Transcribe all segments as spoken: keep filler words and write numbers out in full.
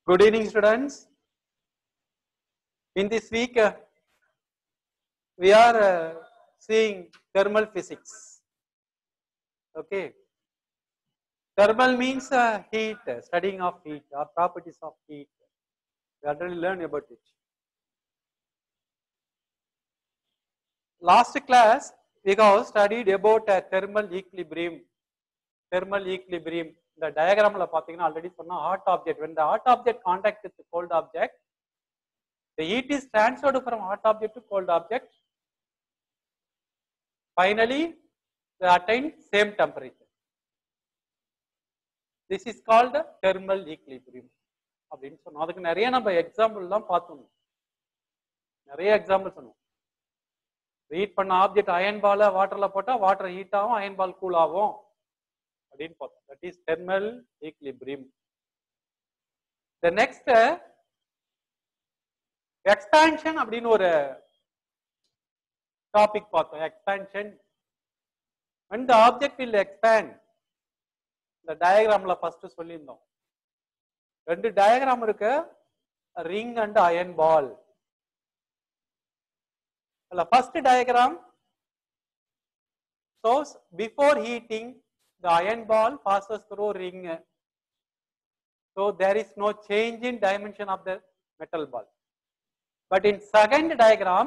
Good evening, students. In this week, uh, we are uh, seeing thermal physics. Okay. Thermal means uh, heat, uh, studying of heat or properties of heat. We already learned about it. Last class, we have studied about uh, thermal equilibrium. Thermal equilibrium. The diagram la pathina already sonna hot object. When the hot object contact with the cold object, the heat is transferred from hot object to cold object. Finally, they attain same temperature. This is called thermal equilibrium. அப்படின்னு சொன்னோம். அதுக்கு நிறைய நம்ம example எல்லாம் பார்த்தோம். நிறைய example சொன்னோம். Heat பண்ண ஆப்ஜெக்ட் அயன் பால வாட்டர்ல போட்டா வாட்டர் ஹீட் ஆகும், அயன் பால் கூல் ஆகும் அப்படின்னு பார்த்தோம். That is thermal equilibrium. The next expansion அப்படின்னு ஒரு டாபிக் பார்த்தோம். Expansion. when the object will expand, இந்த டயகிராம்ல ஃபர்ஸ்ட் சொல்லியிருந்தோம். ரெண்டு டயகிராம் இருக்கு, ring and iron ball. First diagram shows before heating the iron ball passes through ring, so there is no change in dimension of the metal ball. But in second diagram,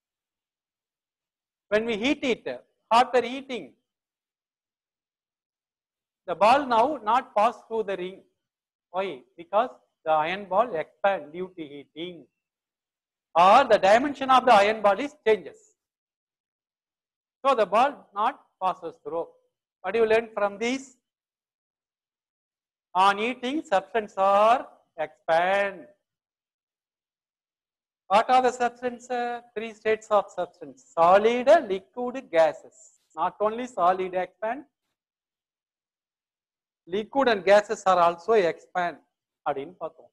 when we heat it, after heating, the ball now not pass through the ring. Why? Because the iron ball expands due to heating, or the dimension of the iron ball is changes. So the ball not passes through. What do you learn from this? On heating, substance are expand. What are the substance? Three states of substance: solid, liquid, gases. Not only solid expand, liquid and gases are also expand. அப்படின்னு பார்த்தோம்.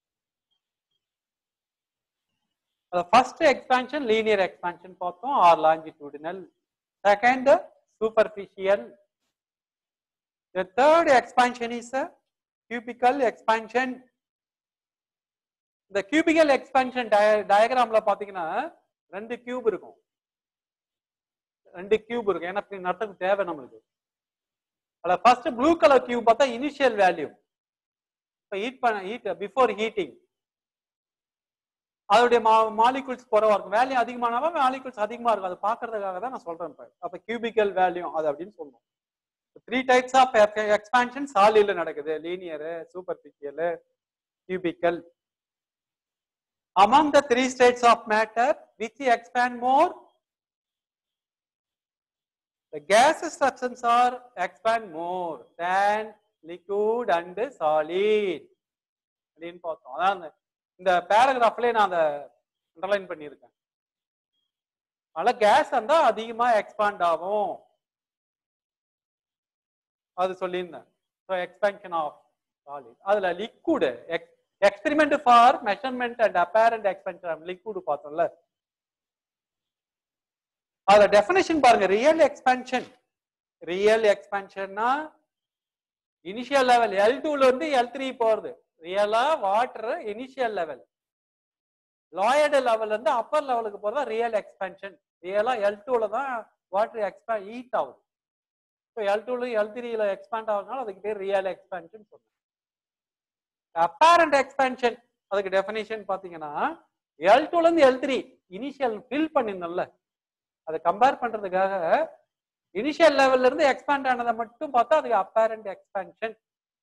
First expansion, linear expansion பார்த்தோம், or longitudinal. Second, superficial. The third expansion is a cubical expansion. The cubical expansion diagramல பாத்தீங்கன்னா ரெண்டு cube இருக்கும். ரெண்டு cube இருக்கும். எனக்கு நடத்துக்கு தேவை நம்மளுக்கு. அத ஃபர்ஸ்ட் ப்ளூ கலர் கியூப் பார்த்தா இனிஷியல் வேல்யூ. இப்ப ஹீட் பண்ண ஹீட் பிஃபோர் ஹீட்டிங் அதோடைய மாலிகுல்ஸ் குறைவா இருக்கும். வேல்யூ அதிகமானவா மாலிகுல்ஸ் அதிகமா இருக்கும். அதை பாக்குறதுக்காக தான் நான் சொல்றேன். அப்ப கியூபிக்கல் வேல்யூ அது அப்படின்னு சொல்லுவோம். த்ரீ டைப்ஸ் ஆஃப் எக்ஸ்பான்ஷன் சாலிட்ல நடக்குது: linear, superficial, cubical. Among the three states of matter, which expand more? The gaseous substance are expand more than liquid and solid. அப்படின்னு பார்த்தோம். அதான் இந்த பேராகிராஃப்ல நான் அதை அண்டர்லைன் பண்ணியிருக்கேன். அதனால கேஸ் இருந்தா அதிகமா எக்ஸ்பாண்ட் ஆகும் அது சொல்லியிருந்தேன். So expansion of solid. அதுல liquid experiment for measurement and apparent expansion liquid பார்த்தோம்ல. அதுல டெஃபினேஷன் பாருங்க. Real expansion. ரியல் எக்ஸ்பான்ஷன்னா இனிஷியல் லெவல் எல் டூல இருந்து எல் த்ரீ போறது. ரியலா வாட்டர் இனிஷியல் லெவல், லோயர்டு லெவல்ல இருந்து அப்பர் லெவலுக்கு போறதா ரியல் எக்ஸ்பான்ஷன். ரியலா எல் டூல தான் வாட்டர் எக்ஸ்பாண்ட் ஹீட் ஆகுது. ஸோ எல் டூல எல் த்ரீல எக்ஸ்பாண்ட் ஆகுறதுனால அதுக்கு பேர் ரியல் எக்ஸ்பான்ஷன் சொல்றேன். அப்பேரண்ட் எக்ஸ்பான்ஷன் அதுக்கு டெஃபினேஷன் பாத்தீங்கன்னா எல் டூல இருந்து எல் த்ரீ இனிஷியல் ஃபில் பண்ணிருந்தோம்ல, அதை கம்பேர் பண்றதுக்காக இனிஷியல் லெவல்ல இருந்து எக்ஸ்பாண்ட் ஆனதை மட்டும் பார்த்தா அதுக்கு அப்பேரண்ட் எக்ஸ்பான்ஷன்.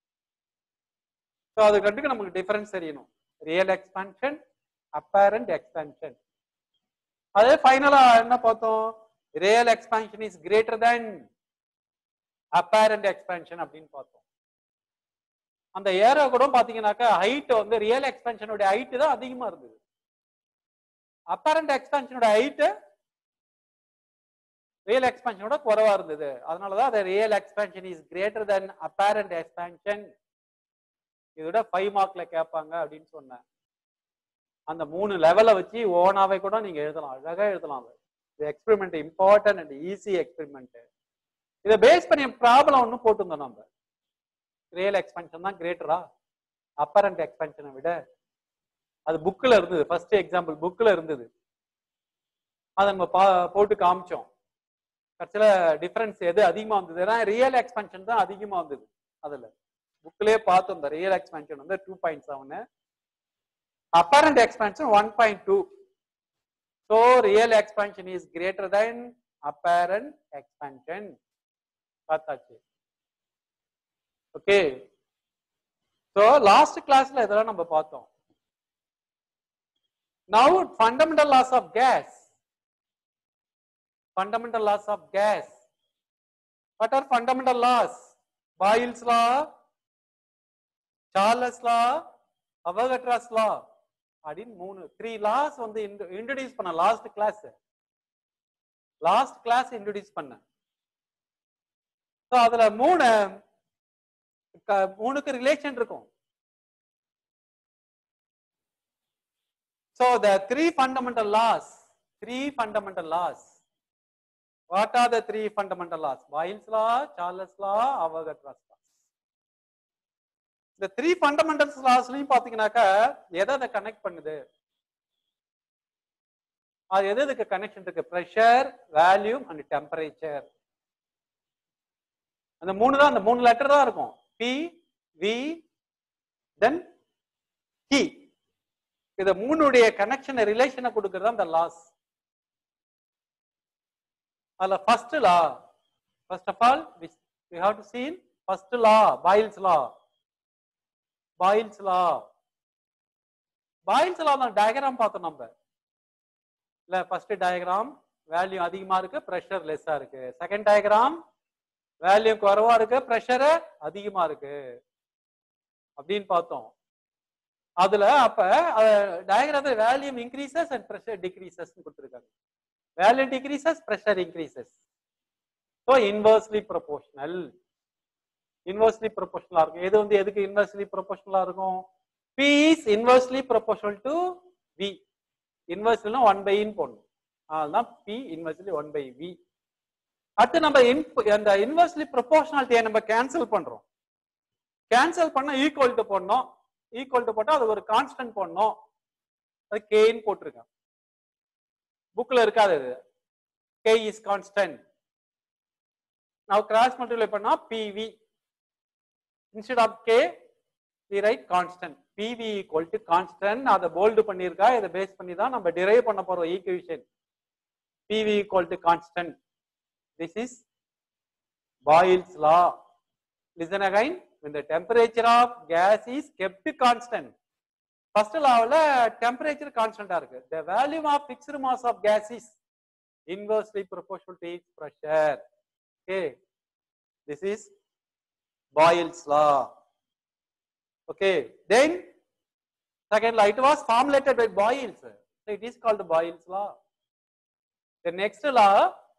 ஸோ அதுக்கு ரெண்டுக்கு நமக்கு டிஃபரன்ஸ் தெரியணும். Real expansion, apparent expansion. அதே ஃபைனலா என்ன பார்த்தோம்? Real expansion is greater than apparent expansion அப்படின்னு பார்த்தோம். அந்த ஏரோ கூட பாத்தீங்கன்னாக்கா ஹைட் வந்து ரியல் எக்ஸ்பான்ஷனோட ஹைட் தான் அதிகமா இருந்தது. அப்பேரண்ட் எக்ஸ்பான்ஷனோட ஹைட் ரியல் எக்ஸ்பான்ஷனோட குறைவா இருந்தது. அதனாலதான் அது real expansion is greater than apparent expansion. இதோட ஃபைவ் மார்க்ல கேட்பாங்க அப்படின்னு சொன்னேன். அந்த மூணு லெவலை வச்சு ஓனாவே கூட நீங்க எழுதலாம், அழகா எழுதலாம். Experiment important and easy experiment. இதை பேஸ் பண்ணி ப்ராப்ளம் ஒன்றும் போட்டுருந்தோம். நம்ம ரியல் எக்ஸ்பான்ஷன் தான் கிரேட்டரா, அப்பரண்ட் எக்ஸ்பென்ஷனை விட. அது புக்ல இருந்தது, ஃபர்ஸ்ட் எக்ஸாம்பிள் புக்ல இருந்தது, அதை நம்ம போட்டு காமிச்சோம். கடைசியில டிஃபரன்ஸ் எது அதிகமா வந்தது, ஏன்னா ரியல் எக்ஸ்பென்ஷன் தான் அதிகமா வந்தது. அதுல புக்லயே பார்த்தோம், இந்த ரியல் எக்ஸ்பென்ஷன் வந்து two point seven, apparent expansion one point two. So real expansion is greater than apparent expansion. பார்த்தாச்சு. ஓகே, ஸோ லாஸ்ட் கிளாஸ்ல இதெல்லாம் நம்ம பார்த்தோம். Now fundamental laws of gas. Fundamental laws of gas. What are fundamental laws? Boyle's law, Charles law, Avogadro's law. அப்படின் மூணு three laws வந்து introduce பண்ண last class. Last class introduce பண்ண. ஸோ அதுல மூணு மூணுக்கு ரிலேஷன் இருக்கும். So the three fundamental laws, three fundamental laws. What are the three fundamental laws? Boyle's law, Charles law, Avogadro's law. The three fundamental laws லையும் பாத்தீங்கன்னாக்கா எதை அதை connect பண்ணுது, அது எது எதுக்கு கனெக்ஷன் இருக்கு? பிரஷர், வேல்யூம் அண்ட் டெம்பரேச்சர். அந்த மூணு தான், அந்த மூணு லெட்டர் தான் இருக்கும். பி, வி, தென் கி. இந்த மூணுடைய கனெக்ஷன் ரிலேஷனை கொடுக்கிறது அந்த லாஸ். அதுல first law, first of all we have to see first law, Boyle's law. Boyle's law, Boyle's law தான் டயகிராம் பார்த்தோம் நம்ம. இல்ல ஃபர்ஸ்ட் டயகிராம் வேல்யூ அதிகமா இருக்கு, பிரஷர் லெஸ்ஸா இருக்கு. செகண்ட் டயகிராம் வேல்யூ குறைவா இருக்கு, பிரஷர் அதிகமா இருக்கு அப்படின்னு பார்த்தோம். அதுல அப்ப டயகிராம்ல volume increases and pressure decreases கொடுத்திருக்காங்க. Value decreases, pressure increases. So inversely proportional. Inversely ப்ரொபோர்ஷனலா இருக்கும். எது வந்து எதுக்கு இன்வெர்ஸ்லி ப்ரொபோர்ஷனலா இருக்கும்? P is inversely proportional to V. Inversely one by in போடணும். அதனால P inversely one by V. அடுத்து நம்ம அந்த இன்வெர்ஸ்லி ப்ரொபோர்ஷனாலிட்டியை நம்ம கேன்சல் பண்றோம். கேன்சல் பண்ண ஈக்குவல் டு போடணும். ஈக்குவல் டு போட்டா அது ஒரு கான்ஸ்டன்ட் போடணும். அது கேன்னு போட்டிருக்கேன். புக்ல இருக்காது அது. K is constant. Now cross multiply பண்ணா P V. Instead of K we write constant. P V equal to constant. அதை போல்டு பண்ணிருக்கா, இதை பேஸ் பண்ணி தான் நம்ம டிரைவ் பண்ண போறோம் equation. P V equal to constant. This is Boyle's law. Listen again. When the temperature of gas is kept constant, first lawல temperature constant இருக்கு. The value of fixed mass of gas is inversely proportional to its pressure. Okay, this is Boyle's law. Okay, then second law, it was formulated by Boyle, so it is called Boyle's law. The next law,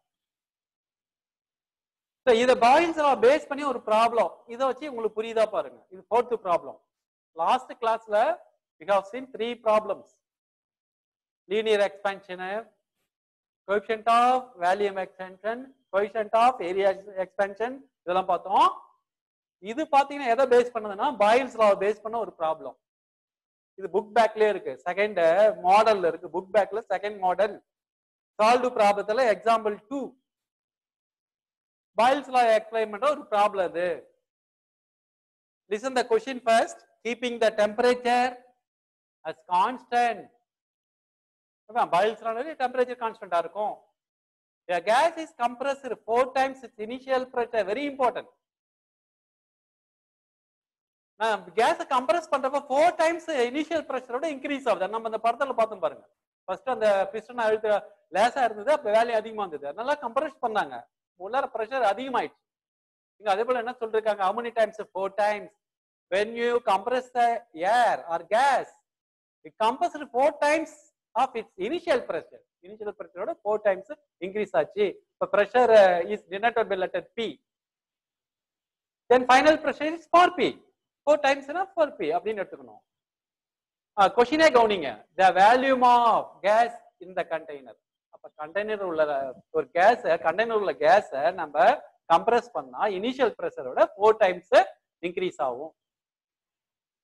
so இத Boyle's law base பண்ணி ஒரு problem, இதை வச்சு உங்களுக்கு புரியுதா பாருங்க. இது fourth problem. Last கிளாஸ்ல we have seen three problems: linear expansion, coefficient of volume expansion, coefficient of area expansion, இதெல்லாம் பார்த்தோம். இது பாத்தீங்கன்னா எதை பேஸ் பண்ணதுன்னா Boyle's law பேஸ் பண்ண ஒரு ப்ராப்ளம். இது புக் பேக்லயே இருக்கு, செகண்ட் மாடல்ல இருக்கு. Book back second model solve ப்ராப்ளத்துல example two Boyle's law explain பண்ற ஒரு ப்ராப்ளம் இது. Listen the question first. Keeping the temperature as constant. Boyle's law temperature constant இருக்கும். A gas is compressed four times its initial pressure. Very important. Gas compress பண்றப்ப four times initial பிரஷரோட increase ஆகுது. நம்ம அந்த படத்துல பார்த்தோம் பாருங்க. ஃபர்ஸ்ட் அந்த பிஸ்டன் அழுத்த லேசா இருந்தது, அப்ப வேல்யூ அதிகமா இருந்தது. அதனால கம்ப்ரஸ் பண்ணாங்க, உள்ளார பிரஷர் அதிகமாயிடுச்சு. இங்க அதே போல என்ன சொல்லிருக்காங்க? how many times? four times. When you compress the air or gas, it compresses four times of its initial pressure. Initial pressure ஓட four times increase ஆச்சு. இப்ப pressure is denoted by letter P. Then final pressure is four P. four times னா four P அப்படின்னு எடுத்துக்கணும். கொஸ்டினே கவனிங்க. The volume of gas in the container. அப்ப container உள்ள ஒரு கேஸ், கண்டெய்னர் உள்ள கேஸ நம்ம கம்ப்ரஸ் பண்ணா இனிஷியல் பிரஷரோட ஃபோர் டைம்ஸ் இன்க்ரீஸ் ஆகும்.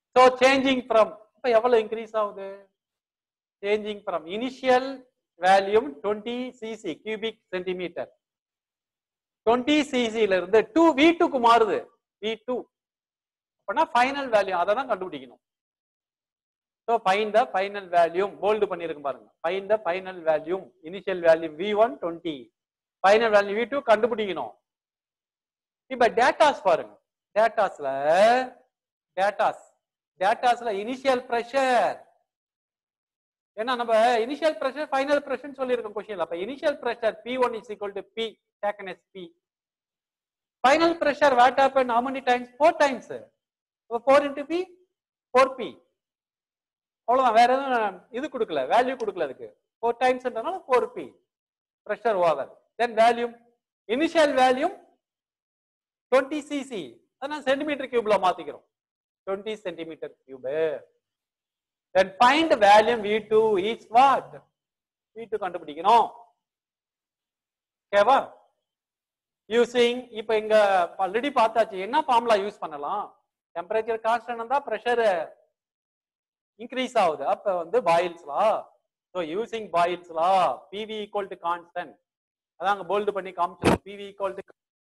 So changing from அப்ப எவ்வளவு இன்க்ரீஸ் ஆகுது? Changing from initial volume twenty cc cubic centimeter twenty cc ல இருந்து two V two க்கு மாறுது. V two அப்பனா ஃபைனல் வேல்யூ அத தான் கண்டுபிடிக்கணும். So find the final volume bold பண்ணிருக்கு பாருங்க. Find the final volume initial value V one twenty final value V two கண்டுபிடிக்கணும். இப்ப டேட்டாஸ் பாருங்க. டேட்டாஸ்ல டேட்டாஸ் டேட்டாஸ்ல இனிஷியல் பிரஷர் ஏன்னா நம்ம இனிஷியல் பிரஷர் ஃபைனல் பிரஷர் சொல்லியிருக்கோம் क्वेश्चनல. அப்ப initial pressure P one is equal to P taken as P. Final pressure what happened how many times? four times. So four into P four P. அவ்வளவுதான், வேற எதுவும் இது கொடுக்கல, வேல்யூ கொடுக்கல அதுக்கு. four times ன்றனால four P pressure over. Then volume initial volume twenty cc அதான் centimetre கியூப்ல மாத்திக்கிறோம். twenty centimeter cube. Then find volume V two is what? V two கண்டுபிடிக்கணும். ஓகேவா? யூசிங் இப்ப இங்க ஆல்ரெடி பார்த்தாச்சு. என்ன ஃபார்முலா யூஸ் பண்ணலாம்? டெம்பரேச்சர் கான்ஸ்டன்ட் இருந்தா பிரஷர் இன்க்ரீஸ் ஆகுது. அப்ப வந்து Boyle's law. So using Boyle's law P V equal to constant. அதாங்க போல்ட் பண்ணி காமிச்சோம். P V equal to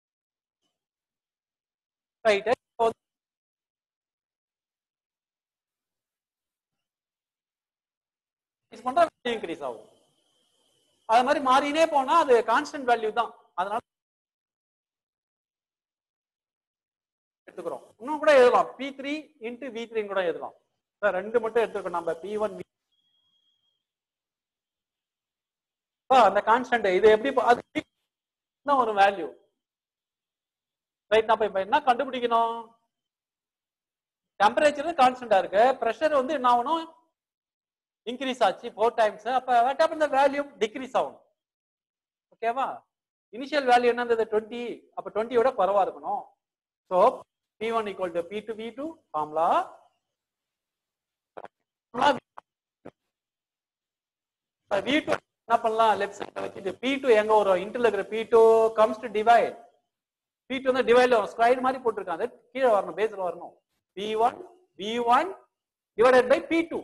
right. பண்ற இன்க்ரீஸ் ஆகும். அது மாதிரி மாறினே போனா அது கான்ஸ்டன்ட் வேல்யூ தான். அதனால எடுத்துக்கிறோம். இன்னும் கூட எழுதலாம் P three into V three கூட எழுதலாம். ரெண்டு மட்டும் எடுத்துக்கணும் நம்ம P one V அந்த கான்ஸ்டன்ட் இது எப்படி ஒரு வேல்யூ ரைட். நம்ம இப்ப என்ன கண்டுபிடிக்கணும்? டெம்பரேச்சர் கான்ஸ்டன்டா இருக்கு, பிரஷர் வந்து என்ன ஆகணும்? இன்க்ரீஸ் ஆச்சு ஃபோர் டைம்ஸ். அப்ப what happen? The value decrease ஆகணும். ஓகேவா? இனிஷியல் வேல்யூ என்ன இருந்தது? twenty. அப்ப twenty விட குறைவா இருக்கணும். So P one equal to P two V two formula. V two என்ன பண்ணலாம்? லெஃப்ட் சைடுல வச்சிட்டு P two எங்க வரும்? இன்டர்ல இருக்கிற P two comes to divide. P two வந்து டிவைட்ல வரும். ஸ்கொயர் மாதிரி போட்டுருக்காங்க, கீழே வரணும், பேஸ்ல வரணும். P one V one divided by P two.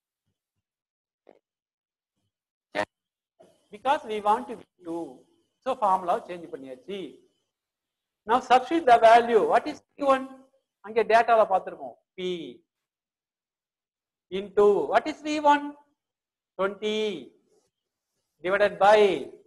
Because we want to V two. So formula change பண்ணியாச்சு. Now substitute the value. What is P one? அங்க டேட்டால பார்த்திருக்கோம். P into what is V one? twenty divided by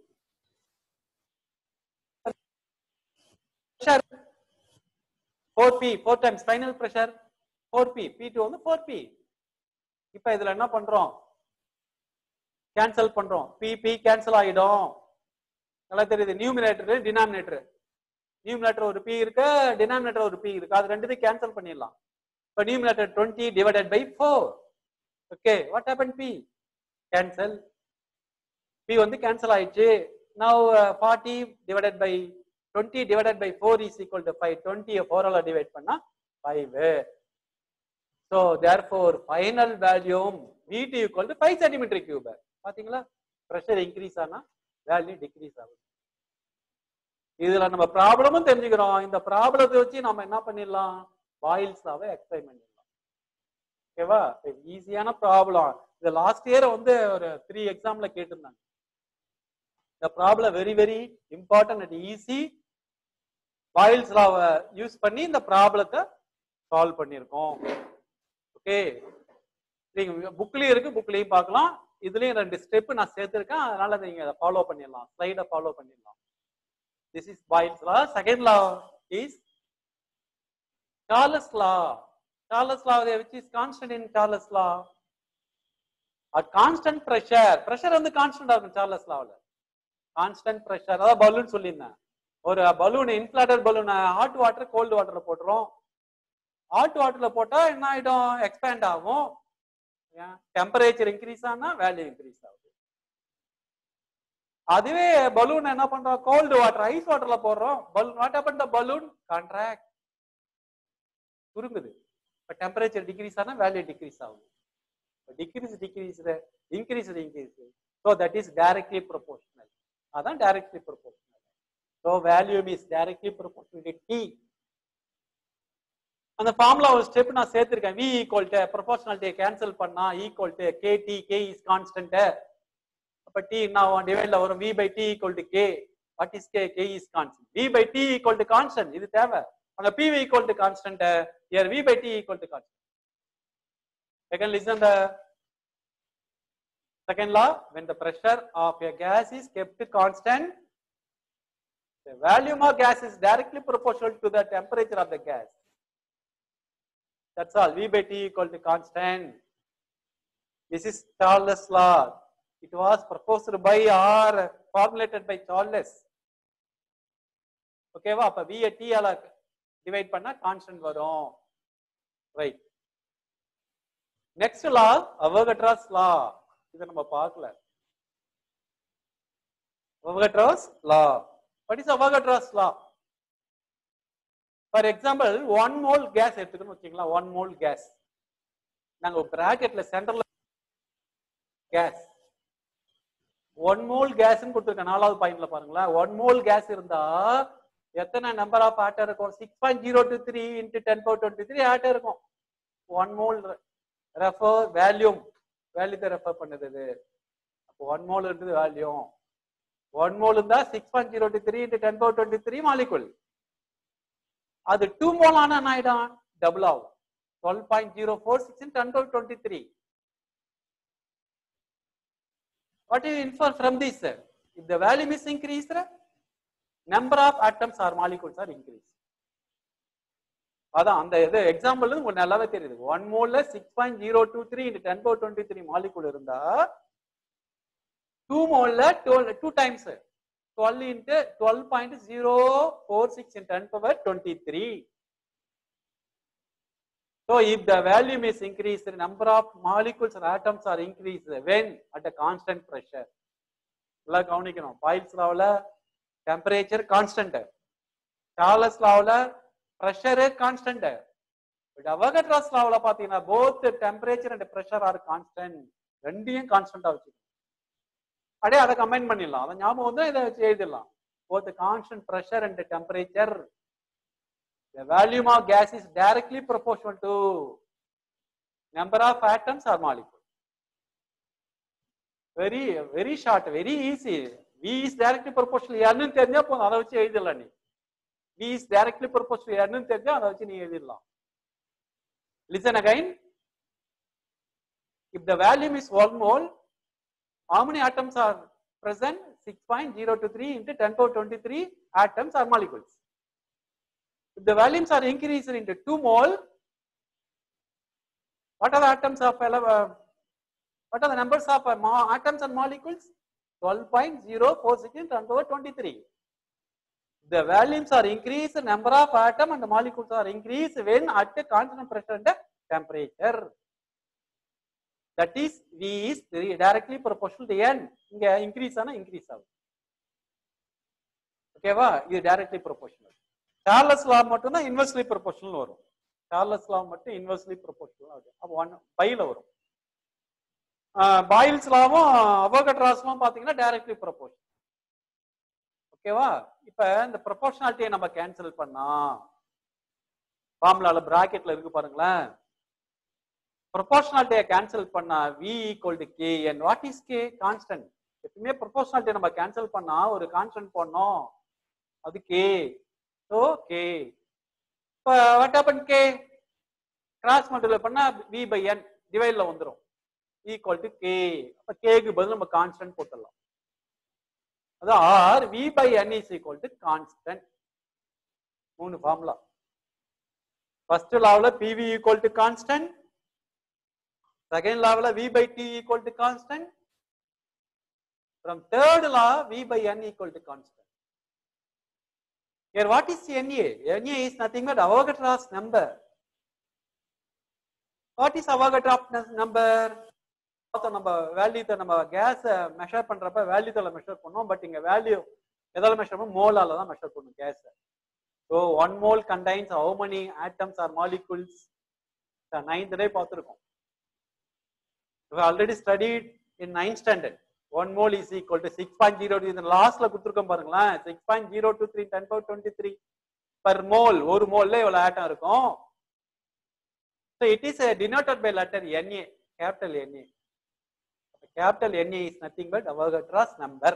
pressure four P. four times final pressure four P. P two வந்து four P. இப்ப இதுல என்ன பண்றோம்? Cancel பண்றோம். P P cancel ஆயிடும். நல்லா தெரியுது. Numerator denominator. நியூமரேட்டர் ஒரு P இருக்கு, டினாமினேட்டர் ஒரு P இருக்கு. அது ரெண்டுத்தையும் கேன்சல் பண்ணிடலாம். இப்ப numerator twenty divided by four. Okay, what happen? P cancel. P வந்து கேன்சல் ஆயிடுச்சு. Now uh, forty divided by twenty divided by four is equal to five. twenty four ஆல டிவைட் பண்ணா five. So therefore final volume V two equal to five centimeter cube. பாத்தீங்களா? Pressure increase ஆனா value decrease ஆகும். இதுல நம்ம ப்ராப்ளமும் தெரிஞ்சுக்கிறோம். இந்த ப்ராப்ளத்தை வச்சு நம்ம என்ன பண்ணிடலாம்? பாயில்ஸ் லாவை எக்ஸ்பிளைன் பண்ணிடலாம். ஓகேவா? ஈஸியான ப்ராப்ளம். இது லாஸ்ட் இயர் வந்து ஒரு த்ரீ எக்ஸாம்ல கேட்டிருந்தாங்க. இந்த problem very very important and easy. Boyle's லாவை யூஸ் பண்ணி இந்த ப்ராப்ளத்தை சால்வ் பண்ணியிருக்கோம். ஓகே, நீங்க புக்லயும் இருக்கு, புக்லயும் பார்க்கலாம். இதுலயும் ரெண்டு ஸ்டெப் நான் சேர்த்திருக்கேன், அதனால நீங்க அதை ஃபாலோ பண்ணிடலாம். ஸ்லைட ஃபாலோ பண்ணிடலாம். This is Boyle's law. Second law is Charles law. Charles law, which is constant in Charles law. A constant pressure. Pressure வந்து constant ஆகும் Charles law. Constant pressure. அதாவது பலூன் சொல்லியிருந்தேன். ஒரு balloon, inflated balloon hot water cold வாட்டர்ல போட்டுரும். Hot வாட்டர்ல போட்டா என்ன ஆயிடும்? எக்ஸ்பேண்ட் ஆகும். டெம்பரேச்சர் இன்க்ரீஸ் ஆனா வேல்யூ இன்க்ரீஸ் ஆகும். அதுவே பலூன் என்ன பண்றோம்? கோல்டு வாட்டர், ஐஸ் வாட்டர்ல போடுறோம். Balloon what happen? The balloon contract, சுருங்குது. இப்ப டெம்பரேச்சர் டிக்ரீஸ் ஆனா வேல்யூ டிக்ரீஸ் ஆகும். Decrease decrease increase increase. So that is directly proportional. அதான் directly proportional. So value is directly proportional to T. அந்த formula ஒரு step நான் சேர்த்திருக்கேன். V equal to proportionality cancel பண்ணா equal to kt, k is constant. அப்ப t என்ன டிவைட்ல வரும் v by t equal to k. What is k? K is constant. V by t equal to constant. இது தேவை. அங்க pv equal to constant. Here v by t equal to constant. Second, listen the second law. When the pressure of a gas is kept constant, the volume of gas is directly proportional to the temperature of the gas. That's all. V by T equal to constant. This is Charles' law. It was proposed by or formulated by Charles. Okay, va? அப்ப V T ஆல divide பண்ணா constant வரும். Right. Next law, Avogadro's law. இத நம்ம பார்க்கல. Avogadro's law. What is Avogadro's law? For example, one mole gas எடுத்துக்கணும் வச்சுங்களா, one mole gas. நாங்க பிராக்கெட்ல சென்டர்ல gas. one mole gas ன்னு கொடுத்திருக்க நாலாவது பாயிண்ட்ல பாருங்களா, one mole gas இருந்தா எத்தனை நம்பர் ஆஃப் ஆட்டர் இருக்கும்? six point zero two three into ten power twenty-three atom இருக்கும். one mole refer volume, value தான் ரெஃபர் பண்ணுது இது. அப்போ one mole இருக்குது வால்யூம். one mole இருந்தா six point zero two three into ten power twenty-three molecule. அது two mole ஆனா என்ன ஆயிடும்? டபுள் ஆகும். twelve point zero four six into ten power twenty-three. What do you infer from this? If the volume is increased, number of atoms or molecules are increased. அதான் அந்த இது example உங்களுக்கு நல்லாவே தெரியுது. one mole six point zero two three into ten power twenty-three molecule இருந்தா two mole two times twelve into twelve point zero four six into ten power twenty-three. So if the volume is increased, the number of molecules or atoms are increased when at a constant pressure. எல்லாம் கவனிக்கணும். Boyle's லாவுல temperature constant, Charles லாவுல pressure constant. But Avogadro's law பாத்தீங்கன்னா both temperature and pressure are constant. ரெண்டையும் கான்ஸ்டன்டா வச்சுக்கணும். அப்படியே அதை combine பண்ணிடலாம். அதை ஞாபகம் வந்து இதை வச்சு எழுதிடலாம். Both the constant pressure and the temperature, the volume of gas is directly proportional to number of atoms or molecules. Very very short, very easy. V is directly proportional. என்னன்னு தெரிஞ்சா போதும், அதை வச்சு எழுதிடலாம். நீ V is directly proportional என்னன்னு தெரிஞ்சா அதை வச்சு நீ எழுதிடலாம். Listen again. If the volume is one mole, how many atoms are present? six point zero two three into ten power twenty-three atoms or molecules. If the volumes are increased into two mole, what are the atoms of uh, what are the numbers of uh, atoms and molecules? twelve point zero four six into ten power twenty-three. The volumes are increased, number of atoms and the molecules are increased when at a constant pressure and temperature. That is, V is directly proportional to N. இங்க increase ஆனா increase ஆகும். ஓகேவா? இது directly proportional. Charles law மட்டும் தான் inversely proportional வரும். Charles law மட்டும் inversely proportional ஆகும். அப்ப one பைல வரும். பாயில்ஸ் லாவும் அவோகட்ராஸ் லாவும் பாத்தீங்கன்னா directly proportional. ஓகேவா? இப்ப இந்த ப்ரொபோர்ஷனாலிட்டியை நம்ம கேன்சல் பண்ணா ஃபார்முலால பிராக்கெட்ல இருக்கு பாருங்களேன். ப்ரொபோர்ஷனாலிட்டியை கேன்சல் பண்ணா V equal to K and what is K? Constant. எப்பவுமே ப்ரொபோர்ஷனாலிட்டியை நம்ம கேன்சல் பண்ணா ஒரு கான்ஸ்டன்ட் போடணும், அது K. So K. இப்ப what happened K? Cross multiply பண்ணா V by N டிவைட்ல வந்துரும். equal to K. அப்ப K க்கு பதிலா நம்ம கான்ஸ்டன்ட் போட்டுடலாம். அதான் R V by N is equal to constant. மூணு ஃபார்முலா. ஃபர்ஸ்ட் லாவுல P V equal to constant. Second லாவுல V by T equal to constant. From third law V by N equal to constant. Here what is N A? N A is nothing but Avogadro's number. What is Avogadro's number? நம்ம value நம்ம gas measure பண்றப்ப value தல measure பண்ணோம். But இங்க value எதால measure பண்ணும்? மோலால தான் மெஷர் பண்ணும் gas. So one mole contains how many atoms or molecules? ninth day பார்த்திருக்கோம். We have already studied in ninth standard. one mole is equal to six point zero two. இந்த லாஸ்ட்ல கொடுத்திருக்கோம் பாருங்களேன். six point zero two three ten power twenty-three per mole. ஒரு மோல்ல எவ்வளவு ஆட்டம் இருக்கும்? So it is uh, denoted by letter Na, capital Na. Capital Na is nothing but Avogadro's number.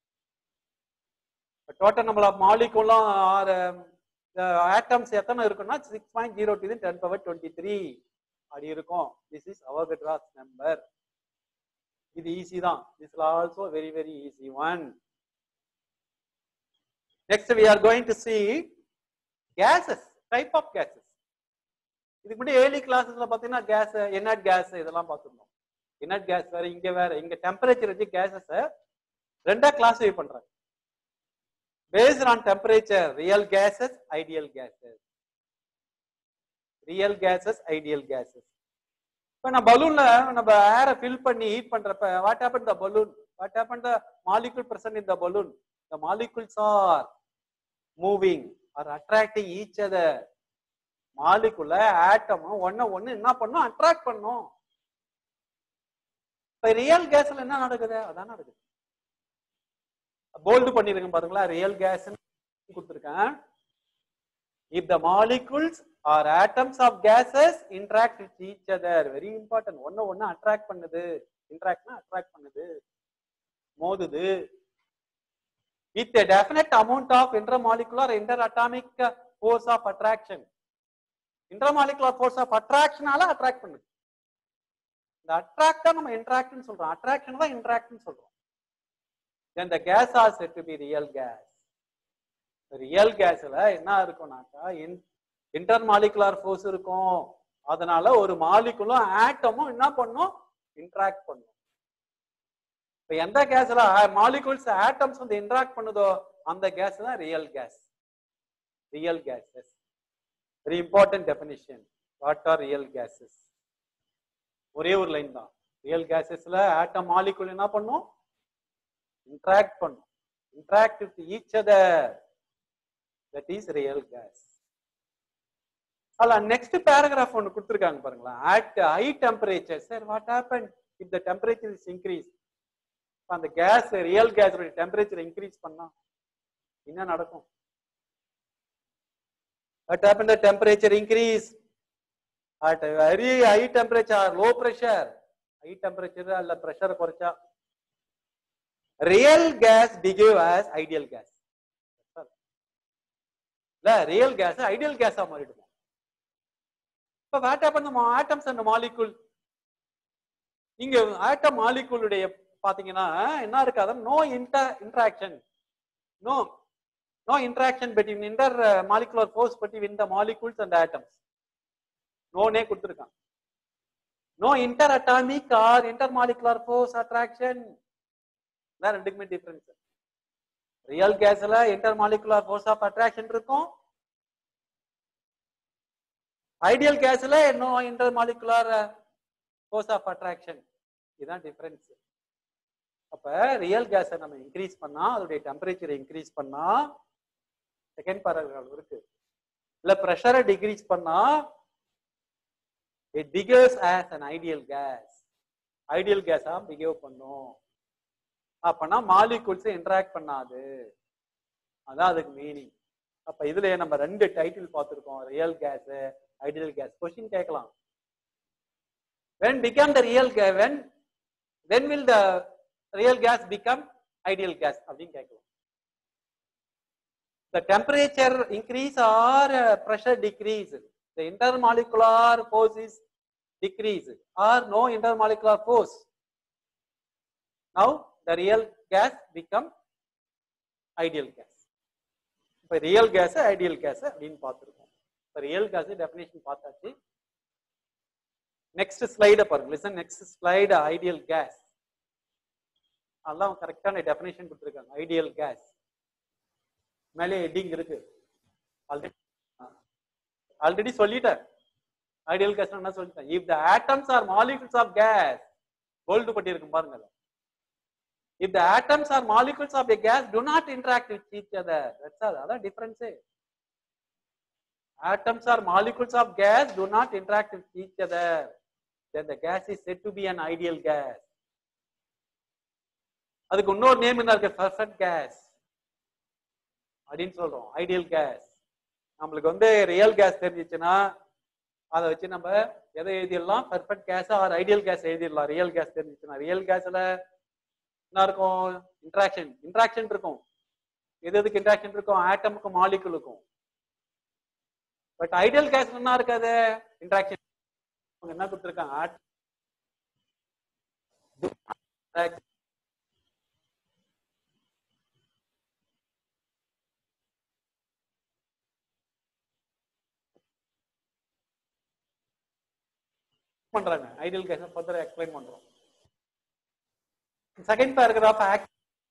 The total number of molecules or um, the atoms எத்தனை இருக்குன்னா six point zero to the ten power twenty-three அப்படி இருக்கும். This is Avogadro's number. இது easy தான். This is also very very easy one. Next we are going to see gases, type of gases. இதுக்கு முன்னாடி early classes-ல பாத்தீங்கன்னா gas, inert gas இதெல்லாம் பார்த்திருந்தோம். inert gas வேற இங்க வேற இங்க temperature வச்சு gases ரெண்டா classify பண்றாங்க. Based on temperature, real gases, ideal gases. Real gases, ideal gases. இப்போ நான் பலூன்ல நம்ம ஏரை ஃபில் பண்ணி ஹீட் பண்றப்ப what happened the balloon? What happened the molecule present in the balloon? The molecules are moving or attracting each other. மாலிகுல ஆட்டம் ஒண்ணு ஒண்ணு என்ன பண்ணும் அட்ராக்ட் பண்ணும். இப்ப ரியல் கேஸ்ல என்ன நடக்குது? அதான் நடக்குது. போல்டு பண்ணிருக்கேன் பாருங்களா, ரியல் கேஸ் கொடுத்திருக்கேன். If the molecules or atoms of gases interact with each other, very important. ஒண்ணு ஒண்ணு அட்ராக்ட் பண்ணுது. இன்டராக்ட்னா அட்ராக்ட் பண்ணுது, மோதுது. With a definite amount of intermolecular interatomic force of attraction. Intermolecular force of attractionால அட்ராக்ட் பண்ணுது. இந்த அட்ராக்ட் நம்ம இன்டராக்ட்னு சொல்றோம். அட்ராக்ஷன் தான் இன்டராக்ட்னு சொல்றோம். Then the gas are said to be real gas. Real கேஸ்ல என்ன இருக்கும்னாக்கா இன்டர்மாலிகுலர் ஃபோர்ஸ் இருக்கும். அதனால ஒரு மாலிகுலும் ஆட்டமும் என்ன பண்ணும் இன்டராக்ட் பண்ணும். இப்ப எந்த கேஸ்ல மாலிகுல்ஸ் ஆட்டம்ஸ் வந்து இன்டராக்ட் பண்ணுதோ அந்த கேஸ் தான் real gas. Real gases. Very important definition. What are real gases? ஒரே ஒரு லைன் தான். ரியல் கேசஸ்ல ஆட்டம் மாலிகுல் என்ன பண்ணும் interact பண்ணும். interact with each other. That is real gas. அல்ல next paragraph ஒன்னு கொடுத்திருக்காங்க பாருங்களா. At high temperature, sir, what happened if the temperature is increased? அந்த gas real gas ஓட temperature increase பண்ணா என்ன நடக்கும்? What happened the temperature increase? At very high temperature, low pressure, high temperature அல்ல pressure குறைச்சா real gas behave as ideal gas. இல்ல real gas ideal கேஸா மாறிடுமா? இப்ப what happened the atoms and molecule? இங்க ஆட்டம் மாலிகுலுடைய பாத்தீங்கன்னா என்ன இருக்காது? No inter interaction. No no interaction between inter molecular force between the molecules and atoms. நோனே கொடுத்திருக்கான். No inter atomic or intermolecular force attraction. ரெண்டுக்குமே டிஃபரன்ஸ். ரியல் கேஸ்ல இன்டர்மாலிகுலர் ஃபோர்ஸ் ஆஃப் அட்ராக்ஷன் இருக்கும். Ideal கேஸ்ல no intermolecular force of attraction. இதுதான் difference. அப்ப real கேஸை நம்ம இன்க்ரீஸ் பண்ணா அதோடைய டெம்பரேச்சரை இன்க்ரீஸ் பண்ணா செகண்ட் பேராகிராஃப் இருக்கு. இல்ல பிரஷரை டிக்ரீஸ் பண்ணா it behaves as an ideal gas. Ideal கேஸா பிகேவ் பண்ணும். அப்பனா மாலிகுல்ஸ் இன்டராக்ட் பண்ணாது. அதான் அதுக்கு மீனிங். அப்ப இதுல நம்ம ரெண்டு டைட்டில் பார்த்திருக்கோம், real gas, ideal gas. Question கேட்கலாம். when become the real gas, when when will the real gas become ideal gas அப்படினு கேட்கலாம். the temperature increase or pressure decrease, the intermolecular force is decrease or no intermolecular force. Now the real gas become ideal gas. இப்ப real gas ideal gas அப்படின்னு பார்த்திருக்கோம். இப்ப real gas definition பார்த்தாச்சு. Next ஸ்லைட பாருங்க. Listen, next slide ideal gas. அதெல்லாம் கரெக்டான definition கொடுத்திருக்காங்க. ஐடியல் கேஸ் மேலே ஹெட்டிங் இருக்கு. ஆல்ரெடி ஆல்ரெடி சொல்லிட்டேன். ஐடியல் கேஸ் என்ன சொல்லிட்டேன்? if the atoms are molecules of gas, bold பண்ணி இருக்கும் பாருங்க. If the atoms or molecules of a gas do not interact with each other, that's all. That's the difference. Atoms or molecules of gas do not interact with each other, then the gas is said to be an ideal gas. அதுக்கு இன்னொரு name என்ன இருக்கு? perfect gas அப்படின்னு சொல்றோம். Ideal gas. நம்மளுக்கு வந்து real case தெரிஞ்சிச்சுன்னா அதை வச்சு நம்ம எதை எழுதிடலாம், perfect gas or ideal gas எழுதிடலாம். ரியல் கேஸ் தெரிஞ்சுச்சுன்னா ரியல் கேஸ்ல என்ன இருக்கும், இன்ட்ராக்ஷன் இன்ட்ராக்ஷன் இருக்கும். எது எதுக்கு இன்ட்ராக்ஷன் இருக்கும், ஆட்டமுக்கும் மாலிகுலுக்கும். பட் ஐடியல் கேஸ் என்ன இருக்காது, இன்ட்ராக்ஷன் என்ன கொடுத்துருக்காங்க, பண்றாங்க. ஐடியல் கேஸ் ஃபர்தர் எக்ஸ்பிளைன் பண்றோம். செகண்ட் பேராகிராஃப் ஆக்ட்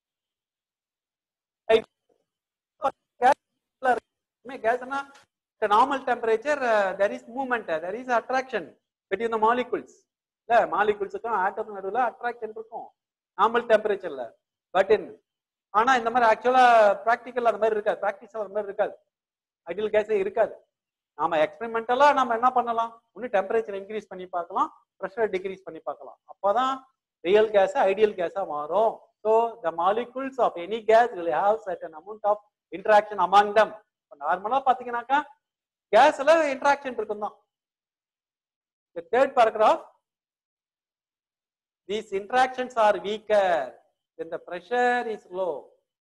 கேஸ்னா normal temperature there is movement, there is attraction between the molecules. இல்ல மாலிகுல்ஸுக்கும் ஆட்டமுக்கும் நடுவுல அட்ராக்ஷன் இருக்கும் நார்மல் டெம்பரேச்சர்ல. பட் இன் ஆனா இந்த மாதிரி ஆக்சுவலா பிராக்டிக்கல் அந்த மாதிரி இருக்காது, பிராக்டிஸ் அந்த மாதிரி இருக்காது, ஐடியல் கேஸே இருக்காது. நாம எக்ஸ்பெரிமெண்டலா நம்ம என்ன பண்ணலாம், ஒன்னு டெம்பரேச்சர் இன்க்ரீஸ் பண்ணி பார்க்கலாம், ப்ரெஷர் டிக்ரீஸ் பண்ணி பார்க்கலாம். அப்பதான் ரியல் கேஸ் ஐடியல் கேஸா மாறும். So the molecules of any gas will have certain amount of interaction among them. நார்மலா பாத்தீங்கன்னாக்கா கேஸ்ல இன்டராக்ஷன் இருக்கும் தான். The third paragraph, these interactions are weaker when the pressure is low.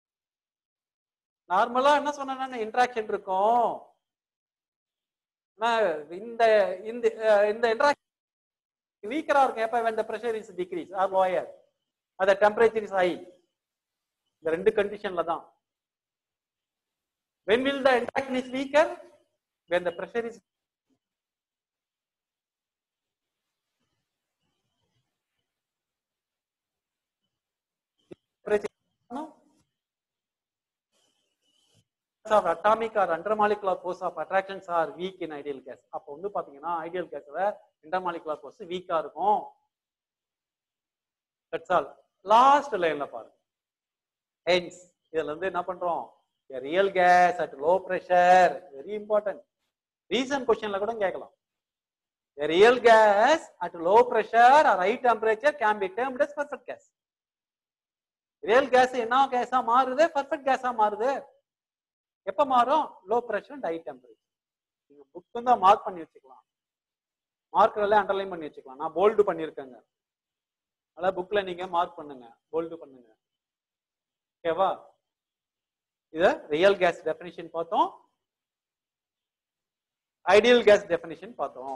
நார்மலா என்ன சொன்னா இன்டராக்ஷன் இருக்கும், இந்த இந்த இந்த இன்டராக்ஷன் வீக்கரா இருக்கும் எப்ப, when the pressure is decreased or lower or the temperature is high. இந்த ரெண்டு கண்டிஷன்ல தான். When will the interaction is weaker, when the pressure is of atomic or intermolecular force of attractions are weak in ideal gas. அப்ப வந்து பாத்தீங்கன்னா ideal கேஸ்ல intermolecular force வீக்கா இருக்கும். That's all. லாஸ்ட் லைன்ல பாருங்க. Hence இதுல இருந்து என்ன பண்றோம், a real gas at low pressure, very important. Recent questionல கூட கேட்கலாம். A real gas at low pressure or high temperature can be termed as perfect gas. Real gas என்ன கேஸா மாறுது, perfect gas ஆ மாறுது. எப்ப மாறும், low pressure and high temperature. நீங்க book தான் mark பண்ணி வச்சுக்கலாம், மார்க்கர்ல அண்டர்லைன் பண்ணி வச்சுக்கலாம். நான் போல்டு பண்ணிருக்கேங்க, அதாவது புக்ல நீங்க மார்க் பண்ணுங்க, போல்டு பண்ணுங்க. ஓகேவா? இத ரியல் கேஸ் டெஃபினிஷன் பார்த்தோம், ஐடியல் கேஸ் டெஃபினிஷன் பார்த்தோம்.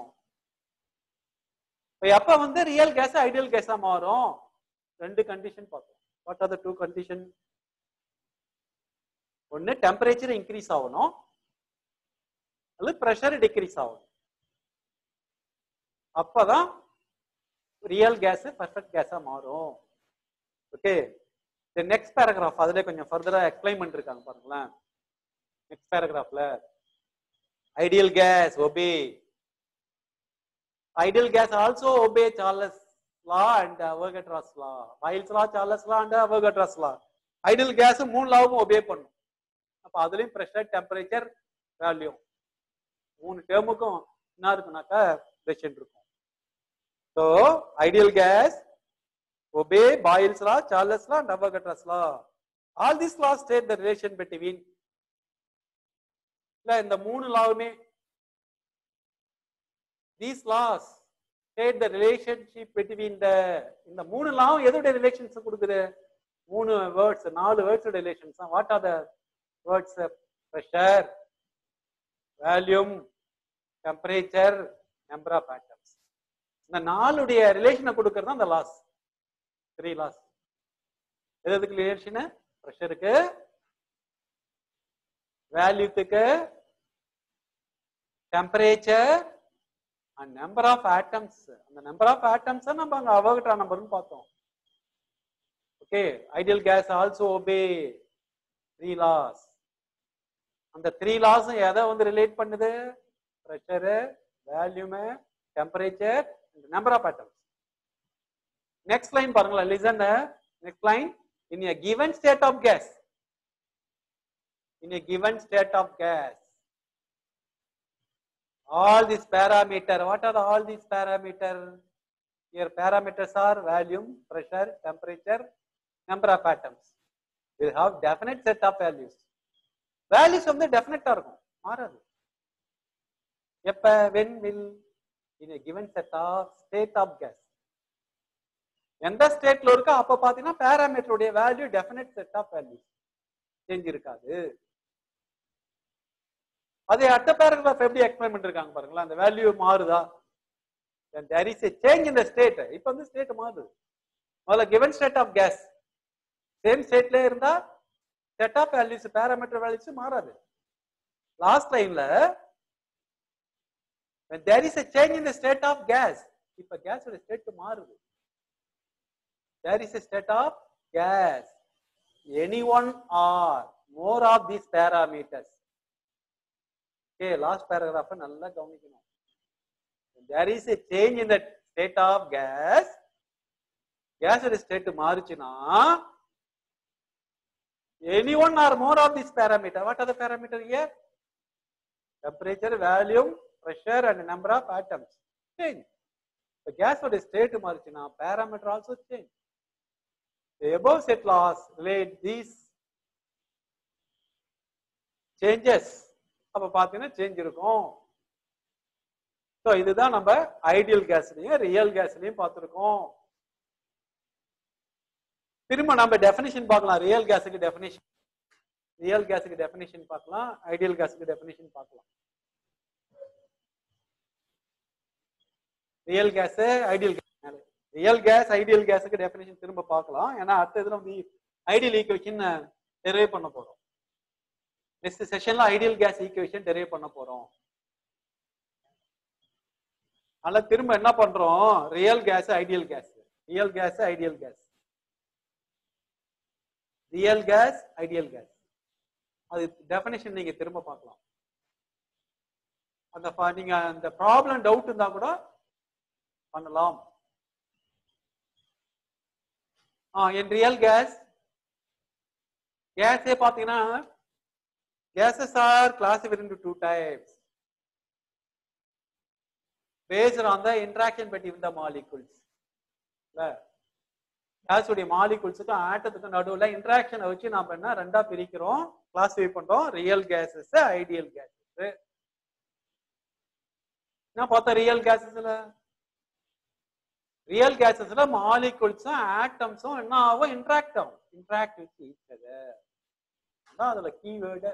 எப்ப வந்து ரியல் கேஸ் ஐடியல் கேஸா மாறும், ரெண்டு கண்டிஷன் பார்த்தோம். What are the two condition? ஒன்னு டெம்பரேச்சர் இன்க்ரீஸ் ஆகணும், அல்லது பிரஷர் டிக்ரீஸ் ஆகணும். அப்பதான் ரியல் கேஸ் பெர்ஃபெக்ட் கேஸா மாறும். ஓகே, நெக்ஸ்ட் பேராகிராஃப் அதுல கொஞ்சம் ஃபர்தரா எக்ஸ்பிளைன் பண்ணிருக்காங்க பாருங்களேன். நெக்ஸ்ட் பேராகிராஃப்ல ideal gas obey, ideal gas also obey Charles law and Avogadro's law. Boyle's law, Charles law and Avogadro's law. Ideal gas மூணு லாவும் ஒபே பண்ணும். அப்ப அதுலயும் பிரஷர் டெம்பரேச்சர் வேல்யூம் மூணு டேர்முக்கும் என்ன இருக்குனாக்கா ரிலேஷன் இருக்கும். So ideal gas obey Boyle's law, Charles law and Avogadro's law. All these laws state the relation between இல்ல இந்த மூணு லாவுமே, these laws state the relationship between the, இந்த மூணு லாவும் எதோட ரிலேஷன்ஸ் கொடுக்குது, மூணு வேர்ட்ஸ் நாலு words relations. What are the words? Pressure, volume, temperature, number of atoms. இந்த நாலுடைய ரிலேஷனை கொடுக்கறது தான் இந்த லாஸ், த்ரீ லாஸ். எதுக்கு ரிலேஷன்? பிரஷருக்கு, வேல்யூத்துக்கு, temperature and number of atoms. அந்த நம்பர் ஆஃப் ஆட்டம்ஸ் நம்ம அங்க அவகட்ரா நம்பர்னு பார்த்தோம். Okay, ideal gas also obey three laws. அந்த த்ரீ லாஸும் எதை வந்து ரிலேட் பண்ணுது? Pressure, volume, temperature, number of atoms. Next line பாருங்களேன், listen. Next line, in a given state of gas, in a given state of gas, all these parameter, what are the, all these parameter? Here parameters are volume, pressure, temperature, number of atoms. We have definite set of values. Values வந்து definite இருக்கும், மாறாது. எப்ப? when will in a given set of state of gas. எந்த ஸ்டேட்ல இருக்கோ அப்ப பாத்தீங்கன்னா பாராமீட்டருடைய value definite set of value change இருக்காது. அதே அடுத்த பேராகிராஃப் எப்படி எக்ஸ்பிளைன் பண்ணிருக்காங்க பாருங்களா, அந்த வேல்யூ மாறுதா, there is a change in the state. இப்ப வந்து ஸ்டேட் மாறுது. முதல்ல given state of gas same ஸ்டேட்ல இருந்தா set of values parameter values மாறாது. லாஸ்ட் லைன்ல when there is a change in the state of gas, இப்ப கேஸ் ஓட ஸ்டேட் மாறுது. there is a state of gas, any one or more of these parameters. okay, last paragraph நல்லா கவனிக்கணும். there is a change in the state of gas, gas ஓட state மாறுச்சுனா any one or more of these parameter. what are the parameter here? temperature, volume, pressure and number of atoms change. the gas ஓட state மாறுச்சுனா parameter also change. the above set laws relate these changes. அப்ப பாத்தீங்கன்னா change இருக்கும். So இதுதான் நம்ம ideal கேஸ்லயும் real கேஸ்லயும் பார்த்திருக்கோம். திரும்ப நம்ம டெஃபினிஷன் பார்க்கலாம். ரியல் கேஸுக்கு டெஃபினிஷன் ரியல் கேஸுக்கு டெஃபினிஷன் பார்க்கலாம், ஐடியல் கேஸுக்கு டெஃபினிஷன் பார்க்கலாம். Real gas ideal gas real gas ideal கேஸுக்கு டெஃபினிஷன் திரும்ப பார்க்கலாம். ஏன்னா அடுத்த இதுல வந்து ஐடியல் ஈக்குவேஷன் டெரைவ் பண்ண போறோம். நெக்ஸ்ட் செஷன்ல ஐடியல் கேஸ் ஈக்குவேஷன் டெரைவ் பண்ண போறோம். அதனால திரும்ப என்ன பண்றோம், real gas ideal gas real gas ideal gas real gas ideal gas அது டெஃபினிஷன் நீங்க திரும்ப பார்க்கலாம். அந்த நீங்க அந்த ப்ராப்ளம் டவுட் இருந்தா கூட பண்ணலாம். in real gas gas பாத்தீங்கன்னா gases are classified into two types based on the interaction between the molecules. gas உடைய மாலிகூல்ஸ்க்கு ஆட்டத்துக்கு நடுவுல இன்டராக்ஷனை வச்சு நாம என்ன ரெண்டா பிரிக்கிறோம், கிளாசிஃபை பண்றோம். Real gases, ideal gases. என்ன பார்த்தா ரியல் கேஸஸ்ல ரியல் கேஸஸ்ல மாலிகூல்ஸும் ஆட்டம்ஸும் என்ன ஆகும், இன்டராக்ட் ஆகும். Interact with each other. அதான் அதுல கீவேர்டு.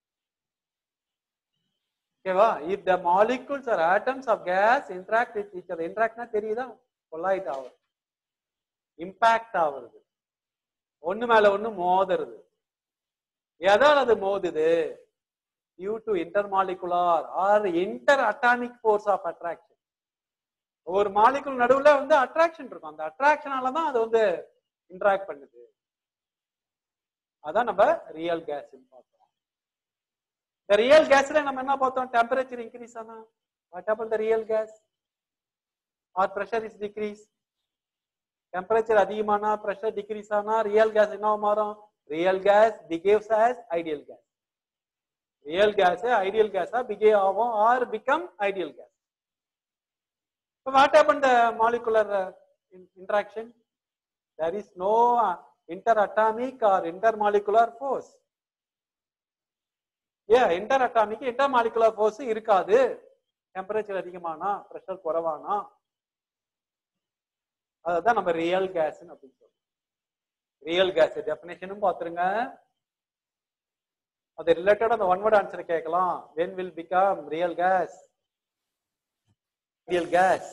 ஓகேவா? If the molecules or atoms of gas interact with each other. இன்டராக்ட்னா தெரியுதா, கொலாய்ட் ஆகுது, இம்பாக்ட் ஆகுறது, ஒண்ணு மேல ஒண்ணு மோதுறது. எதால் அது மோதுது? Due to intermolecular or inter atomic force of attraction. ஒரு மாலிகுல் நடுவுல வந்து அட்ராக்ஷன் இருக்கும். அந்த அட்ராக்ஷனாலதான் அது வந்து இன்டராக்ட் பண்ணுது. அதான் நம்ம ரியல் கேஸ் பார்த்தோம். இந்த ரியல் கேஸ்ல நம்ம என்ன பார்த்தோம், டெம்பரேச்சர் இன்க்ரீஸ் ஆனா what happen the real gas or pressure is decrease. Temperature அதிகமானா பிரஷர் டிக்ரீஸ் ஆனா ரியல் கேஸ் என்ன மாறும், real gas behaves as ideal gas. Real gas ideal கேஸா பிஹேவ் ஆகும் or become ideal gas. So what happened the molecular uh, interaction? There is no uh, interatomic or intermolecular force. Yeah, interatomic intermolecular force இருக்காது. Temperature அதிகமானா pressure குறைவானா அதுதான் நம்ம real case அப்படின்னு சொல்றோம். Real case டெஃபினேஷனும் பார்த்துருங்க. அது ரிலேட்டட் அந்த ஒன் வேர்ட் ஆன்சர் கேட்கலாம். when will become real gas ideal gas.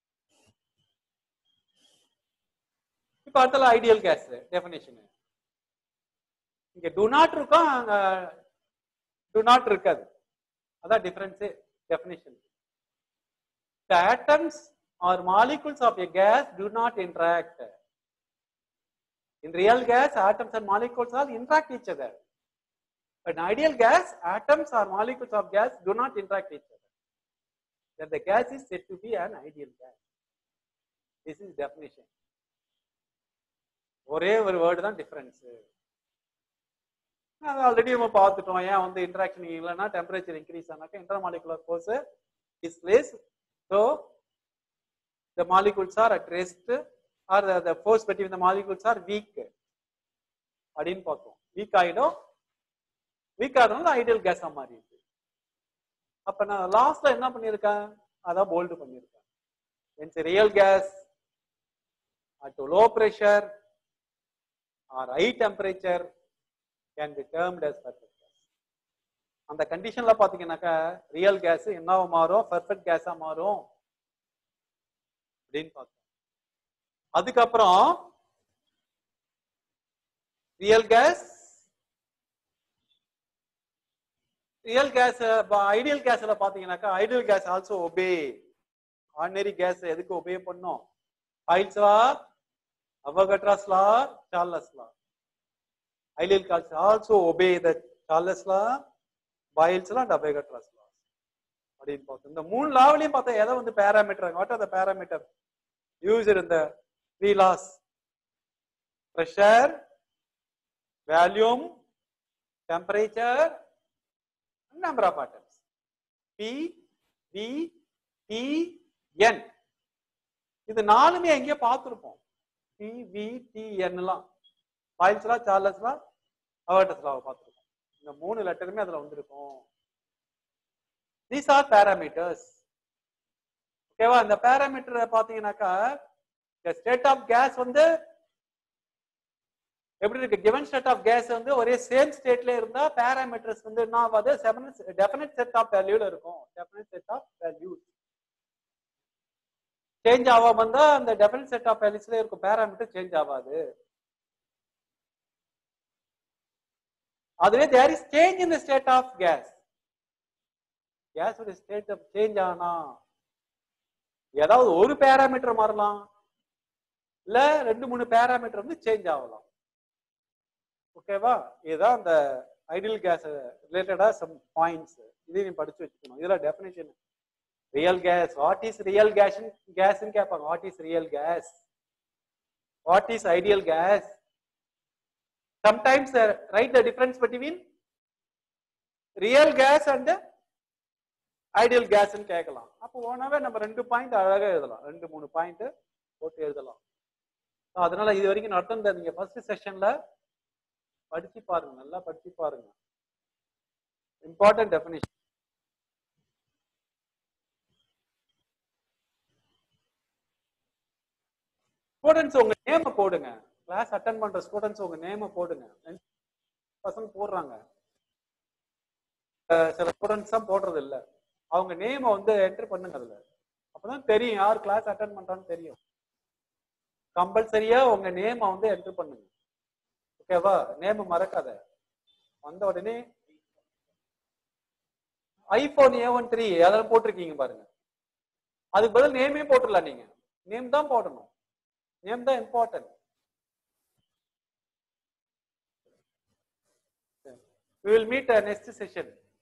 இப்ப அடுத்த ஐடியல் கேஸ் டெஃபினிஷன். இங்க do not இருக்கும், அங்க do not இருக்காது. அதான் difference definition. The atoms or molecules of a gas do not interact. In real gas, atoms and molecules all interact each other. But in ideal gas, atoms or molecules of gas do not interact each other. Then the gas is said to be an ideal gas. This is definition. ஒரே ஒரு word தான் difference. Already நம்ம பார்த்துட்டோம். ஏன் வந்து interaction இல்லைன்னா temperature increase ஆனாக்கா intermolecular force is less. So the molecules are at rest or the, the force between the molecules are weak அப்படின்னு பார்த்தோம். வீக் ஆயிடும். வீக் ஆகிறதுனால ஐடியல் கேஸா மாறி இருக்கு. அப்ப நான் லாஸ்ட்ல என்ன பண்ணிருக்கேன், அதான் போல்டு பண்ணிருக்கேன். Hence, a real gas at low pressure or high temperature can be termed as perfect gas. அந்த கண்டிஷன்ல பாத்தீங்கன்னாக்கா ரியல் கேஸ் என்னவா மாறும், பெர்ஃபெக்ட் கேஸா மாறும் அப்படின்னு பார்த்தோம். அதுக்கப்புறம் real gas real gas ideal கேஸ்ல பாத்தீங்கன்னாக்கா ideal gas also obey ordinary gas எதுக்கு ஒபே பண்ணும்? Files law, Avogadro's law, Charles law. Ideal gas also obey the Charles law, Boyle's law, and Avogadro's law. அப்படின்னு பார்த்தோம். இந்த மூணு லாவிலையும் பார்த்தா எதை வந்து parameter, what are the parameter used in the three laws? Pressure, volume, temperature, and number of atoms. P, V, T, N. இது நாலுமே எங்கேயோ பார்த்துருப்போம். P, V, T, N எல்லாம் Boyle's law, Charles law, Avogadro's law பார்த்துருப்போம். இந்த மூணு லெட்டருமே அதுல வந்திருக்கும். These are parameters. ஓகேவா? இந்த பேராமீட்டர் பாத்தீங்கன்னாக்கா the state of gas வந்து எப்படி இருக்கு? given state of gas வந்து ஒரே சேம் ஸ்டேட்ல இருந்தா பேராமீட்டர்ஸ் வந்து என்ன ஆகாது? டெஃபினட் செட் ஆஃப் வேல்யூல இருக்கும். Definite set of values change ஆகாம வந்தா அந்த டெஃபினட் செட் ஆஃப் வேல்யூஸ்ல இருக்கும், பேராமீட்டர் சேஞ்ச் ஆகாது. அதுவே there is change in the state of gas. gas உடைய ஸ்டேட் சேஞ்ச் ஆனா ஏதாவது ஒரு பேராமீட்டர் மாறலாம், இல்ல ரெண்டு மூணு பேராமீட்டர் வந்து சேஞ்ச் ஆகலாம். ஓகேவா? இதுதான் அந்த ஐடியல் கேஸ் ரிலேட்டடா சம் பாயிண்ட்ஸ். இதையும் நீ படிச்சு வச்சுக்கணும். இதுல definition real gas, what is real gas? gas in கேட்பாங்க. what is real gas? what is ideal gas? sometimes uh, write the difference between real gas and ideal gas ன்னு கேட்கலாம். அப்போ ஓனாவே நம்ம ரெண்டு பாயிண்ட் அழகா எழுதலாம், ரெண்டு மூணு பாயிண்ட் போட்டு எழுதலாம். அதனால இது வரைக்கும் நடந்த நீங்க ஃபர்ஸ்ட் செஷன்ல படிச்சு பாருங்க, நல்லா படிச்சு பாருங்க. Important definition. ஸ்டூடெண்ட்ஸ் உங்க நேம போடுங்க. கிளாஸ் அட்டெண்ட் பண்ற ஸ்டூடெண்ட்ஸ் உங்க நேம போடுங்க. பசங்க போடுறாங்க, சில ஸ்டூடெண்ட்ஸ் தான் போடுறது இல்ல. அவங்க நேம வந்து என்டர் பண்ணுங்க அதுல. அப்பதான் தெரியும் யார் கிளாஸ் அட்டெண்ட் பண்றான்னு தெரியும். கம்பல்சரியா உங்க நேம வந்து என்டர் பண்ணுங்க. ஓகேவா? நேம மறக்காத. வந்த உடனே ஐபோன் ஏ ஒன் த்ரீ அதெல்லாம் போட்டிருக்கீங்க பாருங்க, அதுக்கு பதில் நேமே போட்டுடலாம். நீங்க நேம் தான் போடணும். Name the important. We will meet uh, next session.